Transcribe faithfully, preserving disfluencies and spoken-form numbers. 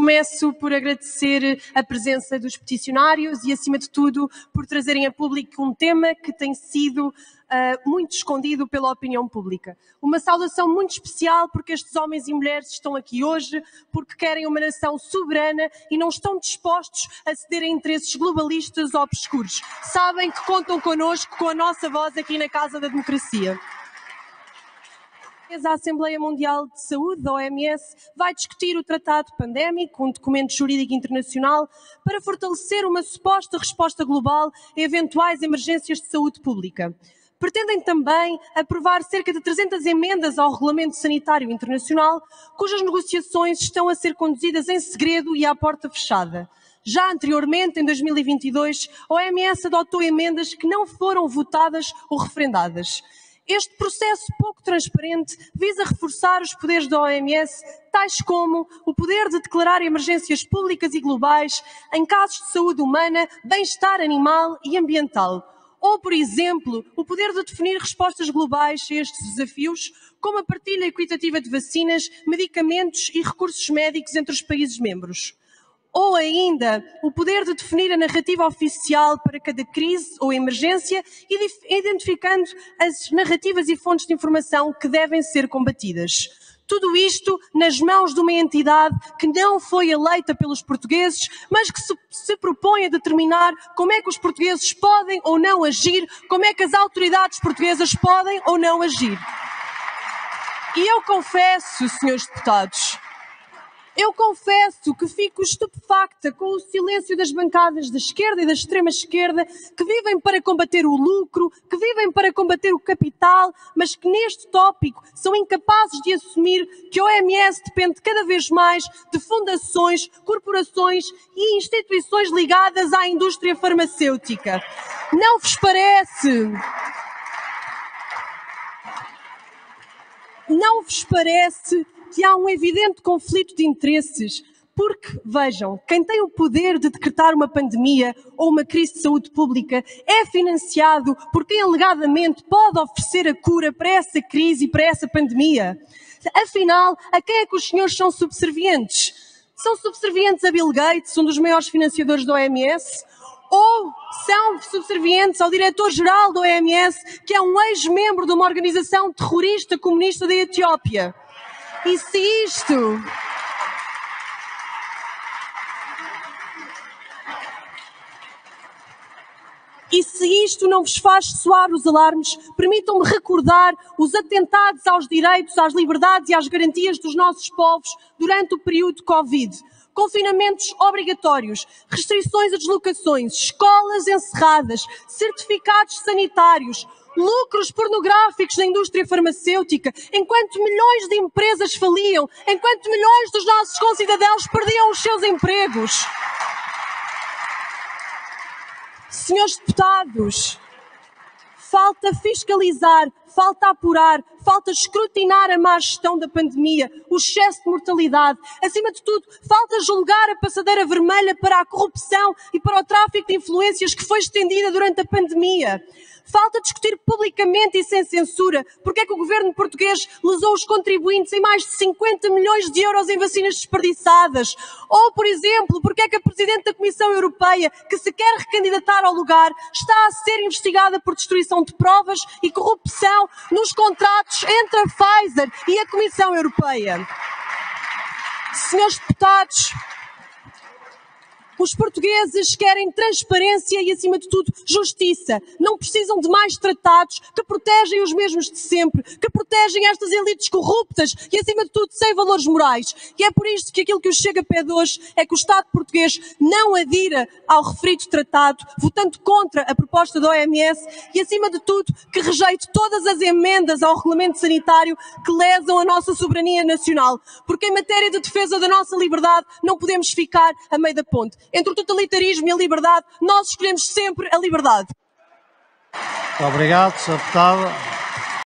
começo por agradecer a presença dos peticionários e, acima de tudo, por trazerem a público um tema que tem sido uh, muito escondido pela opinião pública. Uma saudação muito especial porque estes homens e mulheres estão aqui hoje porque querem uma nação soberana e não estão dispostos a ceder a interesses globalistas ou obscuros. Sabem que contam connosco, com a nossa voz aqui na Casa da Democracia. A Assembleia Mundial de Saúde, da O M S, vai discutir o Tratado Pandémico, um documento jurídico internacional, para fortalecer uma suposta resposta global a eventuais emergências de saúde pública. Pretendem também aprovar cerca de trezentas emendas ao Regulamento Sanitário Internacional, cujas negociações estão a ser conduzidas em segredo e à porta fechada. Já anteriormente, em dois mil e vinte e dois, a O M S adotou emendas que não foram votadas ou referendadas. Este processo pouco transparente visa reforçar os poderes da O M S, tais como o poder de declarar emergências públicas e globais em casos de saúde humana, bem-estar animal e ambiental. Ou, por exemplo, o poder de definir respostas globais a estes desafios, como a partilha equitativa de vacinas, medicamentos e recursos médicos entre os países membros. Ou ainda, o poder de definir a narrativa oficial para cada crise ou emergência, identificando as narrativas e fontes de informação que devem ser combatidas. Tudo isto nas mãos de uma entidade que não foi eleita pelos portugueses, mas que se, se propõe a determinar como é que os portugueses podem ou não agir, como é que as autoridades portuguesas podem ou não agir. E eu confesso, senhores deputados, Eu confesso que fico estupefacta com o silêncio das bancadas da esquerda e da extrema-esquerda que vivem para combater o lucro, que vivem para combater o capital, mas que neste tópico são incapazes de assumir que a O M S depende cada vez mais de fundações, corporações e instituições ligadas à indústria farmacêutica. Não vos parece? Não vos parece que há um evidente conflito de interesses? Porque, vejam, quem tem o poder de decretar uma pandemia ou uma crise de saúde pública é financiado por quem alegadamente pode oferecer a cura para essa crise e para essa pandemia. Afinal, a quem é que os senhores são subservientes? São subservientes a Bill Gates, um dos maiores financiadores da O M S? Ou são subservientes ao diretor-geral da O M S, que é um ex-membro de uma organização terrorista comunista da Etiópia? E se isto... E se isto não vos faz soar os alarmes, permitam-me recordar os atentados aos direitos, às liberdades e às garantias dos nossos povos durante o período de Covid. Confinamentos obrigatórios, restrições a deslocações, escolas encerradas, certificados sanitários, lucros pornográficos da indústria farmacêutica, enquanto milhões de empresas faliam, enquanto milhões dos nossos concidadãos perdiam os seus empregos. Senhores deputados, falta fiscalizar, falta apurar, falta escrutinar a má gestão da pandemia, o excesso de mortalidade. Acima de tudo, falta julgar a passadeira vermelha para a corrupção e para o tráfico de influências que foi estendida durante a pandemia. Falta discutir publicamente e sem censura porque é que o governo português lesou os contribuintes em mais de cinquenta milhões de euros em vacinas desperdiçadas. Ou, por exemplo, porque é que a Presidente da Comissão Europeia, que se quer recandidatar ao lugar, está a ser investigada por destruição de provas e corrupção nos contratos entre a Pfizer e a Comissão Europeia. Senhores deputados, os portugueses querem transparência e, acima de tudo, justiça. Não precisam de mais tratados que protegem os mesmos de sempre, que protegem estas elites corruptas e, acima de tudo, sem valores morais. E é por isto que aquilo que o Chega pede hoje é que o Estado português não adira ao referido tratado, votando contra a proposta da O M S e, acima de tudo, que rejeite todas as emendas ao Regulamento Sanitário que lesam a nossa soberania nacional. Porque em matéria de defesa da nossa liberdade não podemos ficar a meio da ponte. Entre o totalitarismo e a liberdade, nós escolhemos sempre a liberdade. Muito obrigado, senhor Deputado.